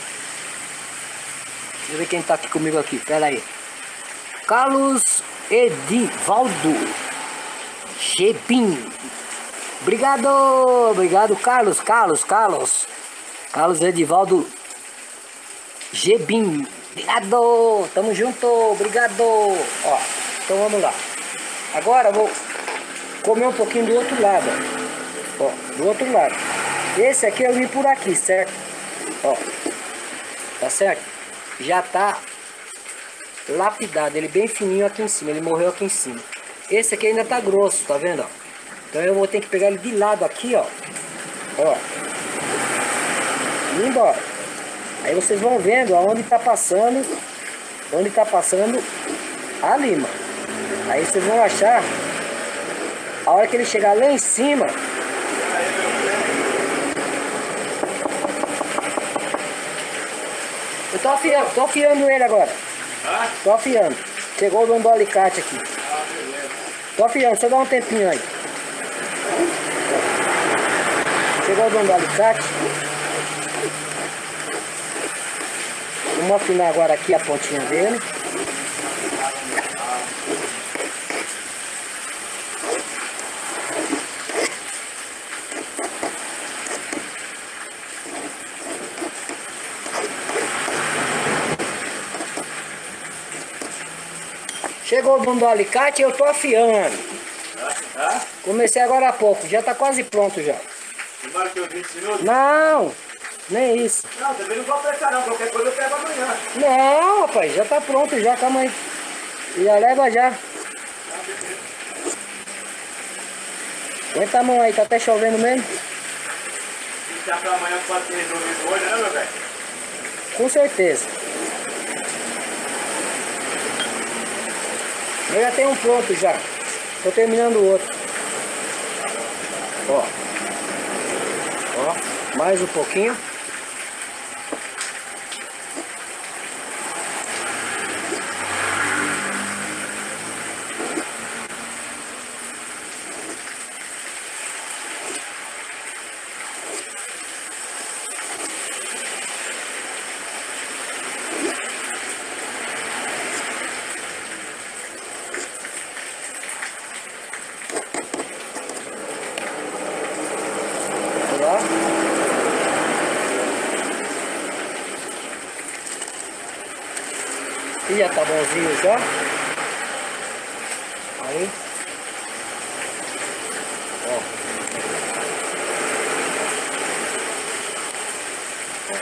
Deixa eu ver quem tá aqui comigo aqui. Pera aí. Carlos Edivaldo Gebim. Obrigado. Obrigado, Carlos. Carlos, Carlos. Carlos Edivaldo Gebim. Obrigado. Tamo junto. Obrigado. Ó, então vamos lá. Agora eu vou comer um pouquinho do outro lado. Ó, do outro lado. Esse aqui eu vim por aqui, certo? Ó. Tá certo? Já tá lapidado. Ele bem fininho aqui em cima. Ele morreu aqui em cima. Esse aqui ainda tá grosso, tá vendo? Ó? Então eu vou ter que pegar ele de lado aqui, ó. Ó. E embora. Aí vocês vão vendo aonde tá passando. Onde tá passando a lima. Aí vocês vão achar. A hora que ele chegar lá em cima. Eu tô afiando, tô afiando ele agora. Tô afiando. Chegou o dono do alicate aqui. Tô afiando, só dá um tempinho aí. Chegou o dono do alicate. Vamos afinar agora aqui a pontinha dele. Chegou o dono do alicate e eu tô afiando. Ah? Comecei agora há pouco, já tá quase pronto já. Demora que eu vinte minutos? Não, nem isso. Não, também não vou apressar não, qualquer coisa eu pego amanhã. Não, rapaz, já tá pronto já, calma aí. Já leva já. Aguenta a mão aí, tá até chovendo mesmo. Se tá pra amanhã pode ter resolvido hoje, né, meu velho? Com certeza. Eu já tenho um pronto já. Tô terminando o outro. Ó. Ó, mais um pouquinho. Lá. E já tá bonzinho já. Aí. Ó. Ó.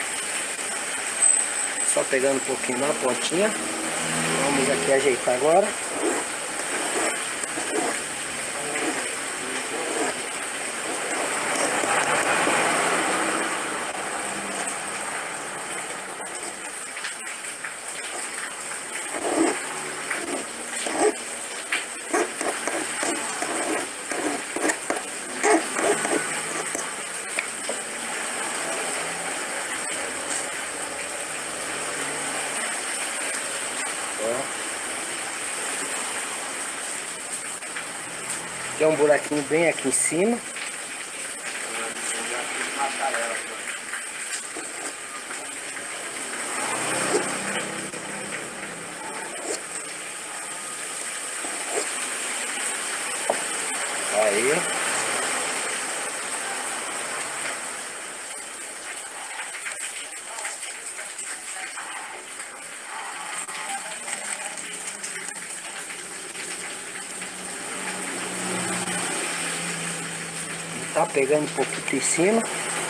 Só pegando um pouquinho na pontinha. Vamos aqui ajeitar agora. Tem um buraquinho bem aqui em cima. Aí. Tá pegando um pouquinho em cima.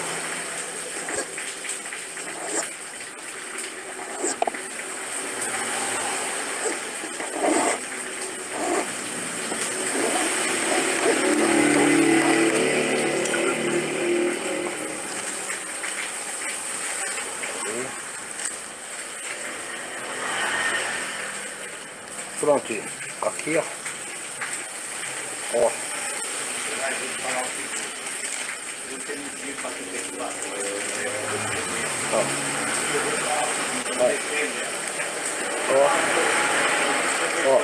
Pronto, aqui ó. Ó. Ó. Ó. Ó.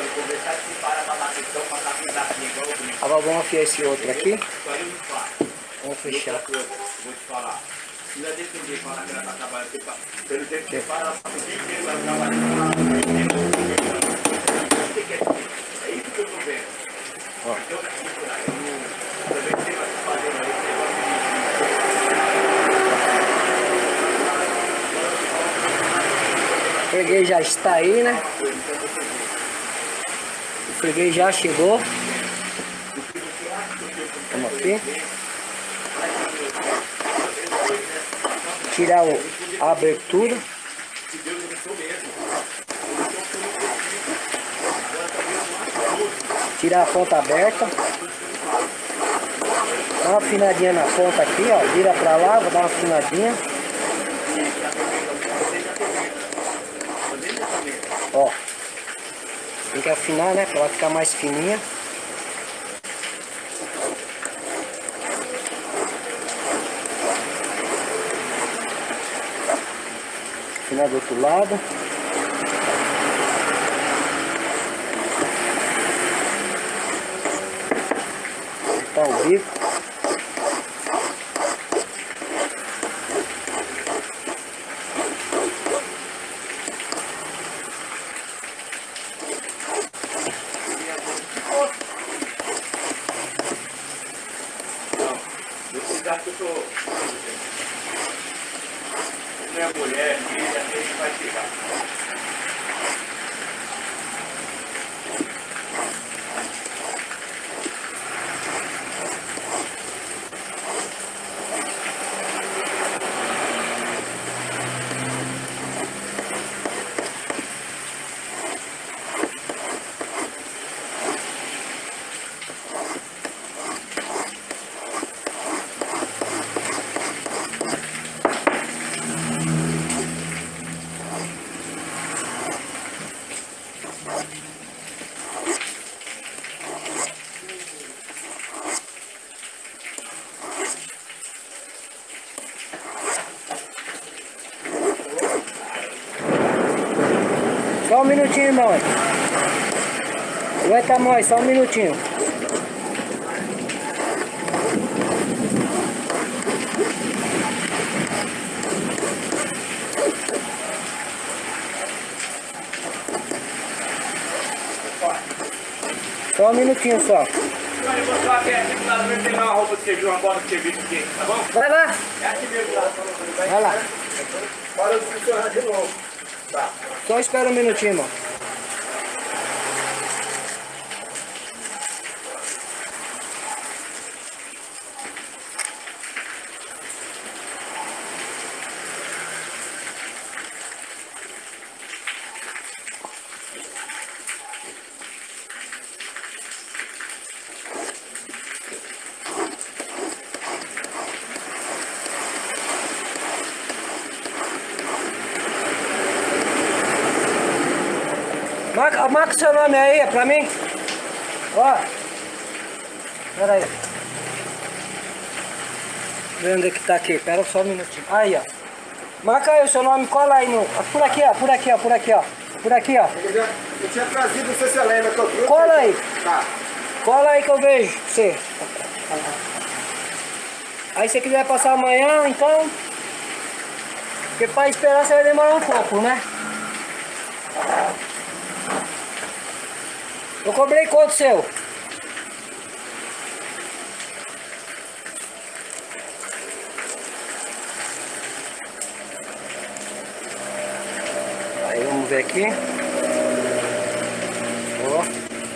Agora vamos afiar esse outro aqui. Vamos fechar. Vou te falar. Se não é depender para que ela está trabalhando, pelo tempo que para, ela está o dia inteiro, ela trabalha. É isso que eu estou vendo. Ó. Então, eu também sei mais fazer aí. O freguês já está aí, né? O freguês já chegou. Vamos aqui. Tirar o, a abertura. Tirar a ponta aberta. Dá uma afinadinha na ponta aqui, ó. Vira pra lá, vou dar uma afinadinha. Ó. Tem que afinar, né? Pra ela ficar mais fininha. Afinar do outro lado. ao vivo. Que eu tô... Minha mulher, filha, a gente vai tirar. Só um minutinho, irmão. Aguenta mais, só um minutinho. Só um minutinho só. Eu vou só aqui, aqui lá no tem uma roupa que você viu, uma bota que você viu aqui, tá bom? Vai lá. É aqui mesmo lá. Vai lá. Para de funcionar de novo. Tá. Só espera um minutinho, irmão. Marca, marca o seu nome aí, é pra mim. Ó. Pera aí. Vê onde é que tá aqui. Pera só um minutinho. Aí, ó. Marca aí o seu nome, cola aí no... Por aqui, ó. Por aqui, ó. Por aqui, ó. Por aqui, ó. Eu, já, eu tinha trazido, não sei se você lembra que eu trouxe. Cola aí. Tá. Cola aí que eu vejo você. Aí se você quiser passar amanhã, então... Porque pra esperar você vai demorar um pouco, né? Eu cobrei quanto seu? Aí vamos ver aqui. Ó.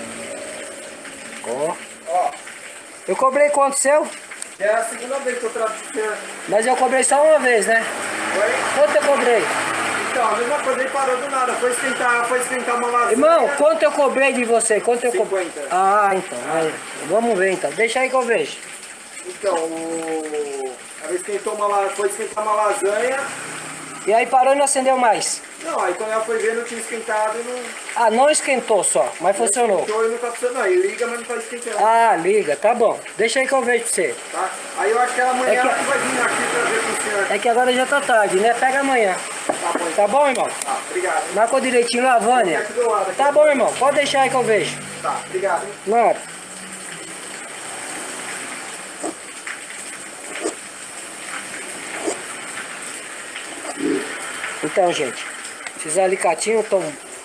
Ó. Ó. Eu cobrei quanto seu? É a segunda vez que eu trago você. Mas eu cobrei só uma vez, né? Oi? Quanto eu cobrei? Então, a mesma coisa aí parou do nada. Foi esquentar, foi esquentar uma lasanha. Irmão, quanto eu cobrei de você? Quanto eu cobrei? cinquenta. Ah, então. Aí, vamos ver então. Deixa aí que eu vejo. Então, o... a vez esquentou uma la... foi esquentar uma lasanha. E aí parou e não acendeu mais. Não, aí quando ela foi ver, não tinha esquentado e não... Ah, não esquentou só, mas funcionou. Esquentou e não tá funcionando. Aí liga, mas não tá esquentando. Ah, liga, tá bom. Deixa aí que eu vejo pra você. Tá? Aí eu acho que ela amanhã É que- ela que vai vir aqui pra ver com o senhor. É que agora já tá tarde, né? Pega amanhã. Tá bom, Tá bom, irmão? tá, obrigado. Marcou direitinho lá, Vânia? Aqui do lado, aqui. Tá bom, irmão. Pode deixar aí que eu vejo. Tá, obrigado, hein? Nada. Então, gente, esses alicatinhos estão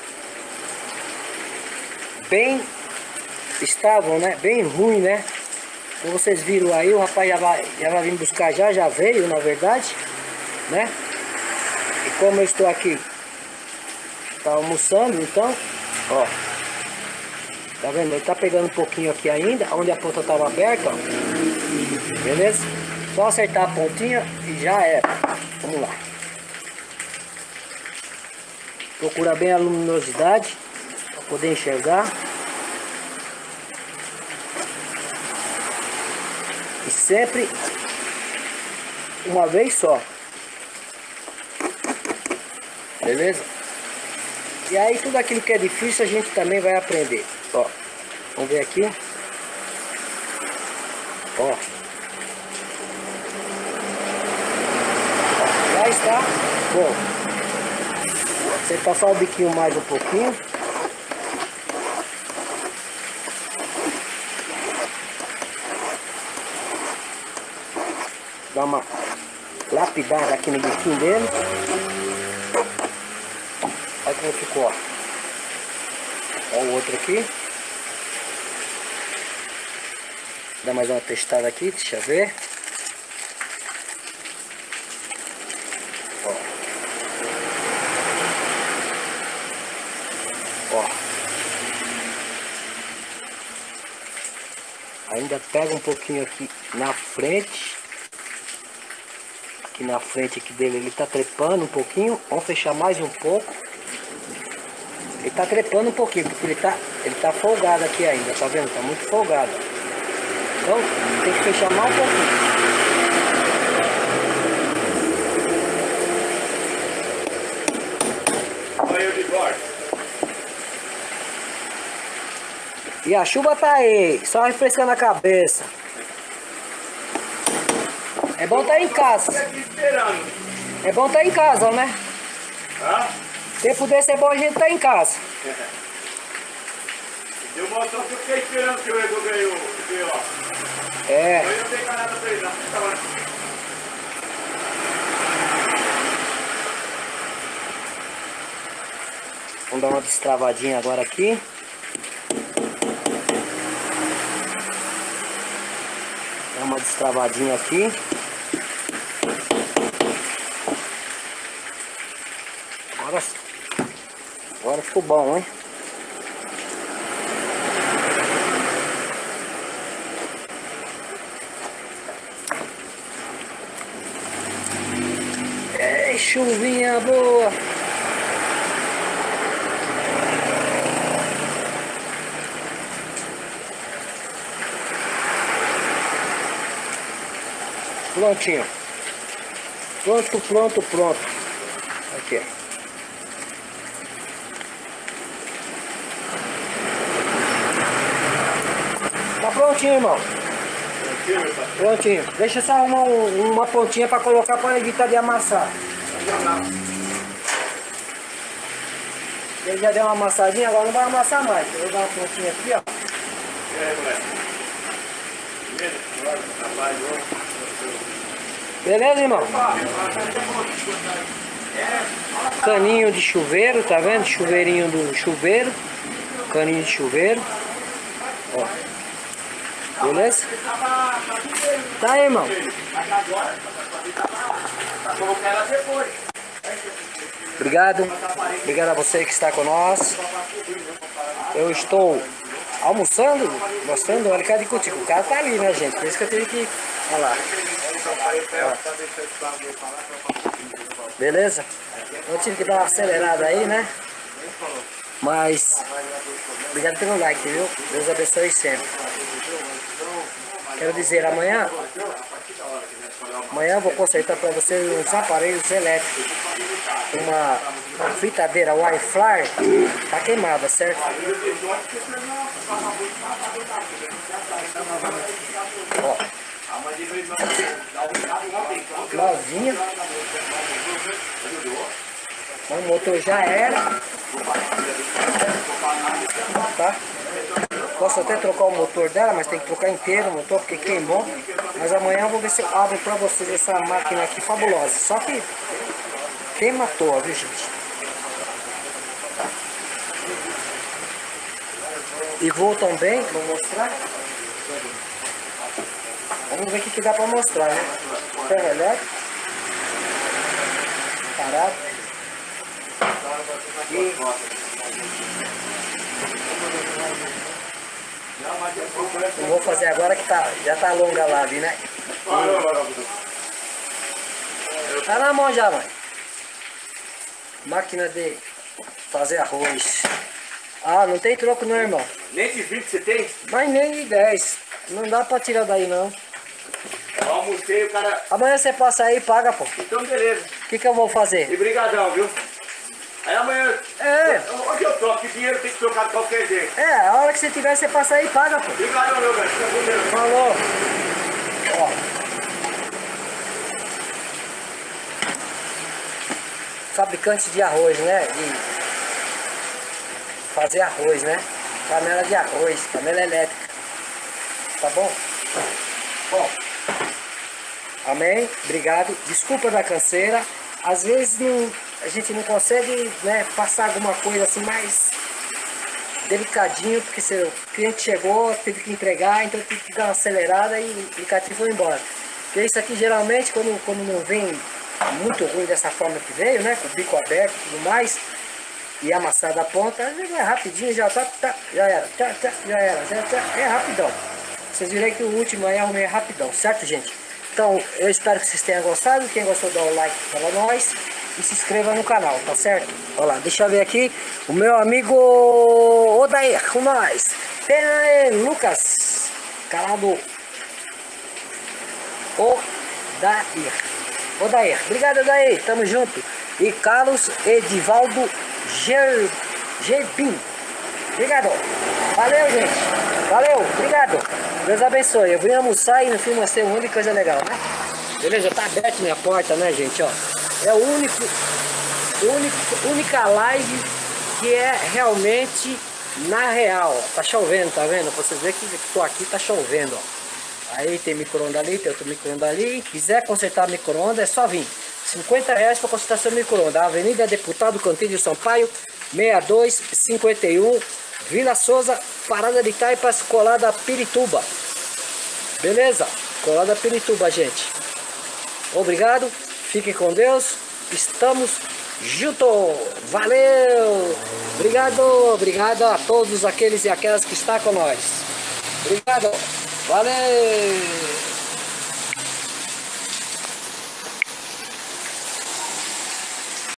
bem, estavam, né? Bem ruim, né? Como vocês viram aí, o rapaz já vai, já vai vir buscar já, já veio, na verdade, né? E como eu estou aqui, tá almoçando, então, ó, tá vendo? Ele tá pegando um pouquinho aqui ainda, onde a ponta estava aberta, ó. Beleza? Só acertar a pontinha e já era. Vamos lá. Procura bem a luminosidade para poder enxergar. E sempre uma vez só. Beleza? E aí tudo aquilo que é difícil a gente também vai aprender. Ó, vamos ver aqui. Ó. Já está bom. Você passar o biquinho mais um pouquinho. dar uma lapidada aqui no biquinho dele. Olha como ficou, ó. Olha o outro aqui. Dá mais uma testada aqui, deixa eu ver. Ó. Ó. Ainda pega um pouquinho aqui na frente. Aqui na frente aqui dele ele tá trepando um pouquinho. Vamos fechar mais um pouco. Ele tá trepando um pouquinho, porque ele tá, ele tá folgado aqui ainda, tá vendo? Tá muito folgado. Então tem que fechar mais um pouquinho. E a chuva tá aí, só refrescando a cabeça. É bom estar em casa. É bom estar em casa, né? Tempo desse é bom a gente estar em casa. Deu uma moção que eu fiquei esperando que o Ego ganhou. É. Eu não tenho nada pra ele, não. Vamos dar uma destravadinha agora aqui. Dá uma destravadinha aqui. Agora, agora ficou bom, hein? Ei, chuvinha boa! Prontinho. Pronto, pronto, pronto. Aqui. Tá prontinho, irmão. Prontinho. Deixa só arrumar um, uma pontinha para colocar para evitar de amassar. Ele já deu uma amassadinha, agora não vai amassar mais. Eu vou dar uma pontinha aqui, ó. Beleza, irmão? Caninho de chuveiro, tá vendo? Chuveirinho do chuveiro. Caninho de chuveiro. Ó. Beleza? Tá aí, irmão. Obrigado. Obrigado a você que está conosco. Eu estou almoçando, mostrando, olha, cara de contigo. O cara tá ali, né, gente? Por isso que eu tenho que... Olha lá. Ó. Beleza? Eu tive que dar uma acelerada aí, né? Mas... Obrigado pelo like, viu? Deus abençoe sempre. Quero dizer, amanhã... Amanhã eu vou consertar para vocês uns aparelhos elétricos. Uma, uma fritadeira Wi-Fi tá queimada, certo? Ó. Novinha. O motor já era. Tá? Posso até trocar o motor dela, mas tem que trocar inteiro o motor porque queimou. Mas amanhã eu vou ver se eu abro pra vocês essa máquina aqui fabulosa. Só que queima à toa, viu, gente? E vou também, vou mostrar. Vamos ver o que, que dá pra mostrar, né? Ferro elétrico. Parado. E... Eu vou fazer agora que tá, já tá longa a live, né? E... Tá na mão já, mãe. Máquina de fazer arroz. Ah, não tem troco não, irmão. Nem de vinte você tem? Mas nem de dez. Não dá pra tirar daí, não. Eu almocei, o cara... Amanhã você passa aí e paga, pô. Então, beleza. O que que eu vou fazer? E brigadão, viu? Aí amanhã... É. Onde eu troco? Que dinheiro tem que trocar de qualquer jeito. É, a hora que você tiver, você passa aí e paga, pô. Obrigadão, meu velho. Fica com Deus. Falou. Ó. Fabricante de arroz, né? De fazer arroz, né? Panela de arroz, panela elétrica. Tá bom? Bom. Amém? Obrigado. Desculpa da canseira. Às vezes não, a gente não consegue, né, passar alguma coisa assim mais delicadinho, porque se o cliente chegou, teve que entregar, então teve que dar uma acelerada e o aplicativo foi embora. Porque isso aqui geralmente, quando, quando não vem muito ruim dessa forma que veio, né, com o bico aberto e tudo mais, e amassado a ponta, é rapidinho, já tá, tá já era, tá, tá, já era, já, tá, é rapidão. Vocês viram que o último aí arrumei rapidão, certo, gente? Então, eu espero que vocês tenham gostado. Quem gostou, dá o like para nós e se inscreva no canal, tá certo? Olha lá, deixa eu ver aqui o meu amigo Odair com nós. Tem aí, Lucas, calado. Odair. Odair, obrigado, Odair, tamo junto. E Carlos Edivaldo Ger... Gerbim. Obrigado. Valeu, gente. Valeu, obrigado. Deus abençoe. Eu vim almoçar e no fim mostrei um monte de coisa legal, né? Beleza? Tá aberta minha porta, né, gente? Ó, é o único, único, única live que é realmente na real. Tá chovendo, tá vendo? Pra vocês verem que tô aqui, tá chovendo, ó. Aí tem micro-ondas ali, tem outro micro-ondas ali. Quiser consertar micro-ondas, é só vir. cinquenta reais para consertar seu micro-ondas. Avenida Deputado Cantilho Sampaio, sessenta e dois cinquenta e um, Vila Souza, Parada de Taipas, colada Pirituba. Beleza? Colada Pirituba, gente. Obrigado. Fiquem com Deus. Estamos juntos. Valeu. Obrigado. Obrigado a todos aqueles e aquelas que estão com nós. Obrigado. Valeu.